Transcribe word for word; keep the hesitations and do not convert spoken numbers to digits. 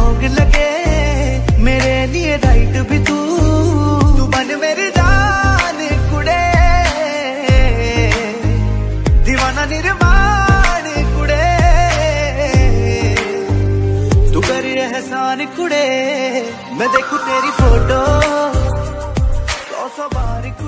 Wrong लगे, मेरे लिए राइट भी तू तू बन मेरी जान कुड़े, दीवाना निर्माण कुड़े, तू कर एहसान कुड़े। मैं देखूं तेरी फोटो सौ सौ बार।